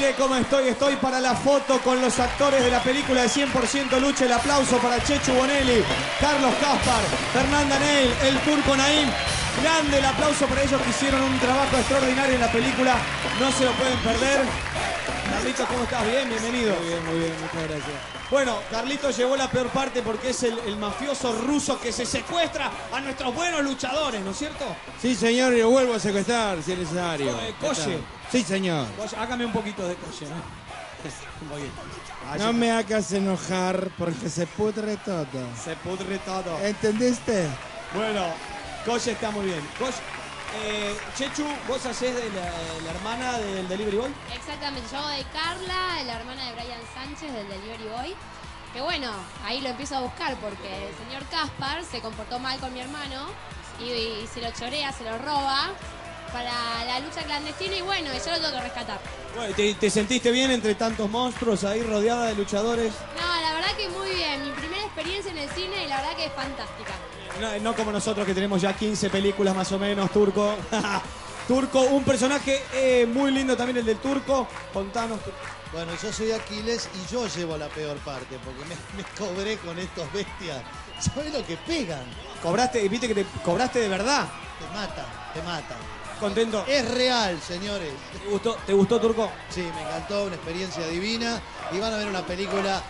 Mire cómo estoy. Estoy para la foto con los actores de la película de 100% Lucha. El aplauso para Chechu Bonelli, Carlos Kaspar, Fernanda Neil, el Turco Naim. Grande el aplauso para ellos que hicieron un trabajo extraordinario en la película. No se lo pueden perder. Carlitos, ¿cómo estás? Bien, bienvenido. Muy bien, muchas gracias. Bueno, Carlitos llegó la peor parte porque es el mafioso ruso que se secuestra a nuestros buenos luchadores, ¿no es cierto? Sí, señor, y lo vuelvo a secuestrar si es necesario. Coche. Sí, señor. Hágame un poquito de coche, ¿no? Un poquito. No me hagas enojar porque se pudre todo. Se pudre todo. ¿Entendiste? Bueno, Coche está muy bien. Coche, Chechu, ¿vos hacés de la hermana del Delivery Boy? Exactamente, yo hago de Carla, la hermana de Brian Sánchez del Delivery Boy. Que bueno, ahí lo empiezo a buscar porque el señor Kaspar se comportó mal con mi hermano y se lo chorea, se lo roba para la lucha clandestina y bueno, yo lo tengo que rescatar. Bueno, ¿te sentiste bien entre tantos monstruos ahí rodeada de luchadores? No, la verdad que muy bien, mi primera experiencia en el cine y la verdad que es fantástica. No como nosotros que tenemos ya 15 películas más o menos, Turco. Turco, un personaje muy lindo también el del Turco. Contanos. Bueno, yo soy Aquiles y yo llevo la peor parte porque me cobré con estos bestias. ¿Sabés lo que pegan? Cobraste, y viste que te cobraste de verdad. Te matan. Contento. Es real, señores. ¿Te gustó, Turco? Sí, me encantó, una experiencia divina. Y van a ver una película.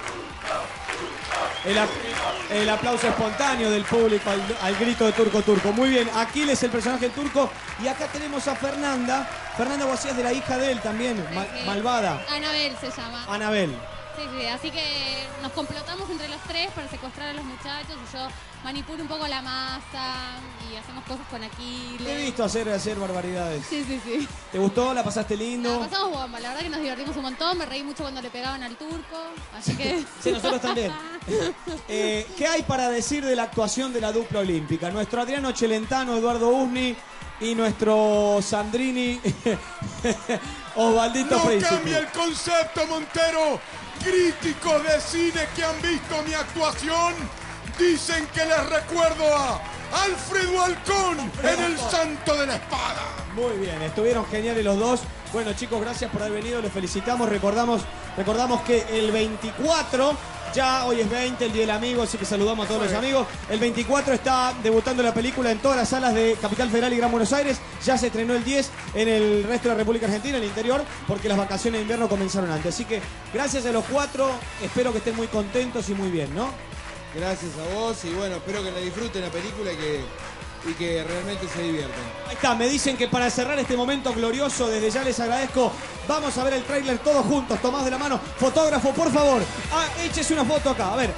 El aplauso espontáneo del público al grito de Turco Turco. Muy bien, Aquiles, el personaje del Turco. Y acá tenemos a Fernanda. Fernanda, vos hacías de la hija de él también, malvada. Anabel se llama. Anabel. Sí, así que nos complotamos entre los tres para secuestrar a los muchachos y yo manipulo un poco la masa y hacemos cosas con Aquiles. Te he visto hacer barbaridades. Sí. ¿Te gustó? ¿La pasaste lindo? La pasamos bomba, la verdad que nos divertimos un montón, me reí mucho cuando le pegaban al Turco, así que... Sí, nosotros también. ¿Qué hay para decir de la actuación de la dupla olímpica? Nuestro Adriano Celentano, Eduardo Usni y nuestro Sandrini, Osvaldito Príncipe. No cambia el concepto, Montero. Críticos de cine que han visto mi actuación dicen que les recuerdo a Alfredo Halcón en El Santo de la Espada. Muy bien, estuvieron geniales los dos. Bueno, chicos, gracias por haber venido, les felicitamos. Recordamos que el 24, ya hoy es 20, el Día del Amigo, así que saludamos a todos los amigos. El 24 está debutando la película en todas las salas de Capital Federal y Gran Buenos Aires. Ya se estrenó el 10 en el resto de la República Argentina, en el interior, porque las vacaciones de invierno comenzaron antes. Así que gracias a los cuatro, espero que estén muy contentos y muy bien, ¿no? Gracias a vos y bueno, espero que la disfruten la película y que realmente se diviertan. Ahí está, me dicen que para cerrar este momento glorioso, desde ya les agradezco, vamos a ver el tráiler todos juntos, tomados de la mano. Fotógrafo, por favor, échese una foto acá, a ver.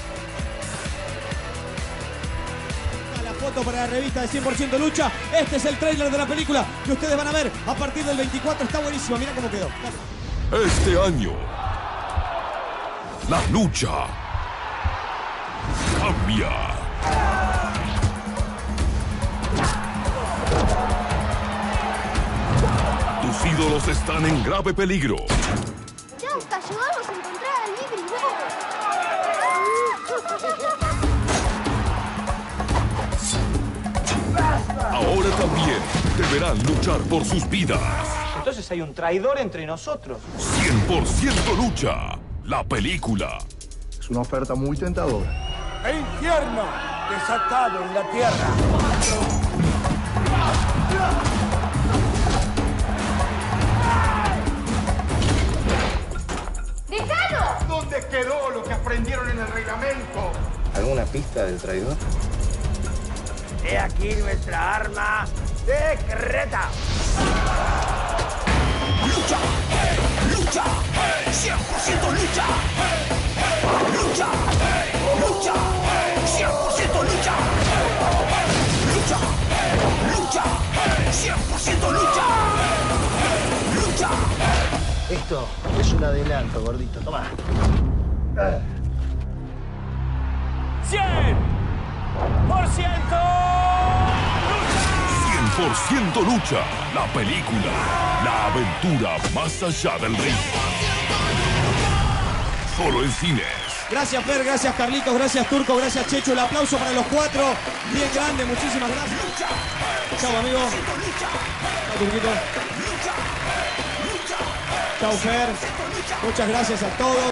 La foto para la revista de 100% Lucha. Este es el tráiler de la película que ustedes van a ver a partir del 24. Está buenísimo, mira cómo quedó. Este año, la lucha cambia. Tus ídolos están en grave peligro. Ya hasta ayudarnos a encontrar al Delivery Boy. Ahora también deberán luchar por sus vidas. Entonces hay un traidor entre nosotros. 100% Lucha, la película. Es una oferta muy tentadora. El infierno desatado en la tierra. ¡Déjalo! ¿Dónde quedó lo que aprendieron en el reglamento? ¿Alguna pista del traidor? He aquí nuestra arma secreta. Lucha, lucha, 100% lucha. Lucha, lucha, 100% lucha. Lucha, lucha, 100% lucha. Lucha. Esto es un adelanto, gordito. Toma. 100% Lucha, la película, la aventura más allá del ring. Solo en cines. Gracias, Fer, gracias, Carlitos, gracias, Turco, gracias, Checho. El aplauso para los cuatro. Bien grande, muchísimas gracias. Chao, amigo. Chao, Turquito. Chau, Fer. Muchas gracias a todos.